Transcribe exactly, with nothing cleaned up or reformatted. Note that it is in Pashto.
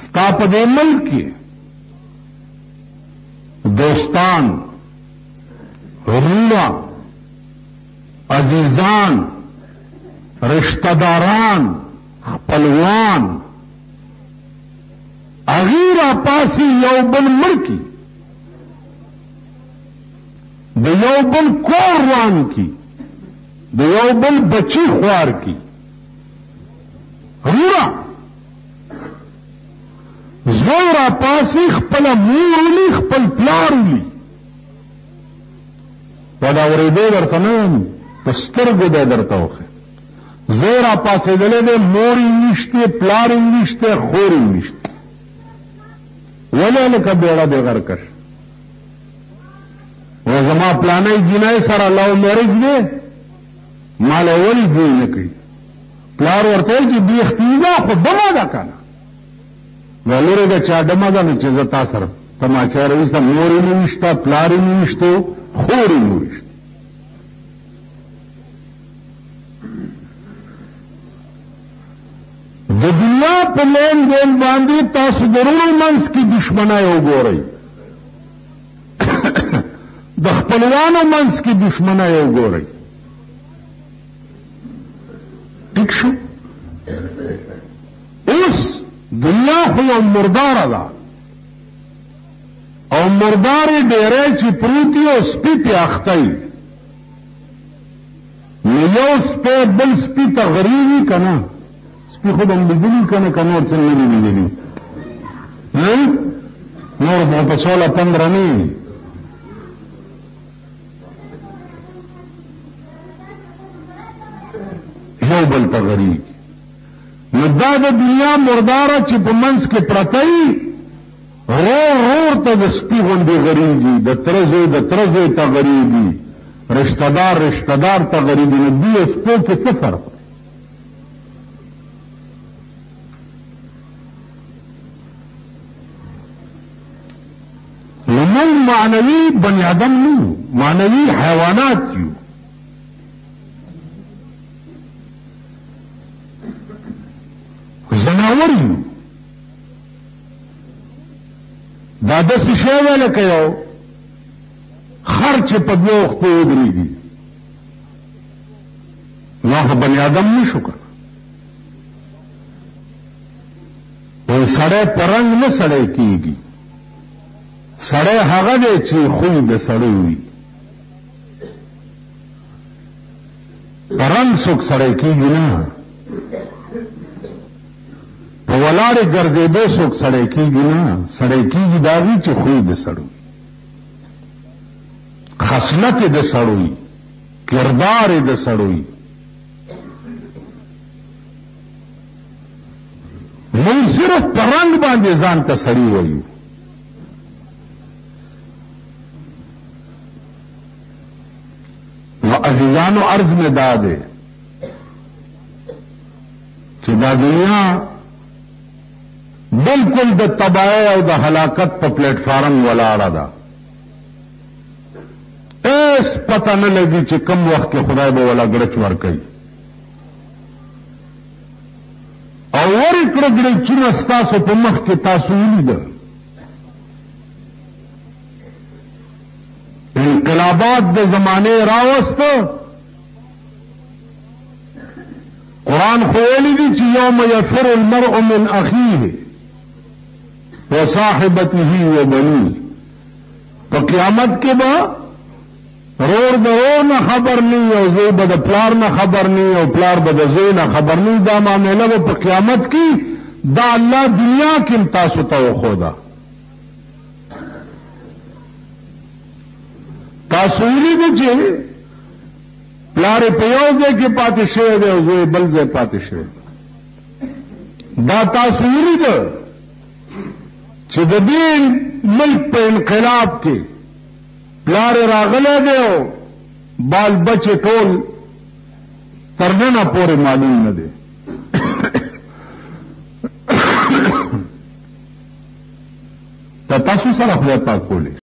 ستا په دې ملک کې دوستان، وروڼه، عزیزان، رشتہ داران، خپلوان هغې راپاسي یو بل مړ کي، د یو بل کور روان کی، د یو بل بچی خوار کی. وروڼه زوی راپاسي خپله مور ولي، خپل پلار ولي. دا د اورېدو درته نه یم، په سترګو دی درته وښیم. زوی راپاسېدلی دی، مور یې نشته، پلار یې نشته، خور یې نشته. ولې لکه بیړه دې غرکش و زما پلانۍ جنۍ سره لو میرج دی، ما له ولې دوی نه کوي. پلار ورته وایي چې بې اختیزه خو ډمه ده که نه. نو لرې ده چا ډمه ده، نو چې زه تا سره تماچه راویسته، مور یې نه نشته، پلار یې نه نشته، خور یې نه نشته. د دنیا په لین دین باندې تاسو د وروڼو منځ کې دشمنۍ وګورئ، د خپلوانو منځ کې دشمنۍ وګورئ. ټیک شو؟ اوس دنیا خو یو مرداره ده، او مردارې ډېری چې پروتي او سپي پې اخته وي، نو یو سپی بل سپي ته غریږي که نه؟ سپي خو به م لیدلي که نه، که نور څه نه دي لیدلي؟ نور خو په سوله پندره نه وي. یو بل ته غریږي. نو دا د دنیا مرداره چې په منځ کې پرته وي، رور رور ته د سپي غوندې غریږي، د تره زوی د تره زوی ته غریږي، رشتہ دار رشتہ دار ته غریږي. نو دوی او سپو کې څه فرق دی؟ نو موږ معنوي بني آدم نه یو، معنوي حیوانات یو. زناور یو. دا داسې شی دی لکه یو خر چې په دوه وختو ودرېږي. نو خو بني آدم نه شو که نه. وایي سړی په رنګ نه سړی کېږي، سړی هغه دی چې خوی د سړی وي. په رنګ څوک سړی کېږي نه، په ولاړې ګرځېدو څوک سړی کېږي نه. سړی کېږي دا وي چې خوی د سړی، خصلت د سړی، کردار د سړی. موږ صرف په رنګ باندې ځان ته سړی وایو. نو عزیزانو عرض میں دا دے چې دا دنیا بالکل د تباہی او د ہلاکت په پلیټ فارم ولاړه ده. ایس پتہ نه لګي چې کم وخت کې خدای به ولا ګړچ ورکوي، او ورې کړه ګړچونه ستاسو په مخ کې تاسو ولیده. انقلابات د زمانه راوسته. قرآن خو ویلی دی چې یوم یفر المرء من اخیه وصاحبته وبنیه. په قیامت کې به رور د رور نه خبر نه، او زوی به د پلار نه خبر نه، او پلار به د زوی نه خبر نه. دا معامله به په قیامت کې دا الله دنیا کې تاسو ته وښوده. تاسو ولیدئ چې پلار په یو ځای کې پاتې شوی دی او زوی بل ځای پاتې شوی. دا تاسو ولیدئ چې د دې ملک په انقلاب کې پلار راغلی دی او بال بچې ټول تر ننه پورې معلوم نه دی. ته تاسو سره خدای پاک کولی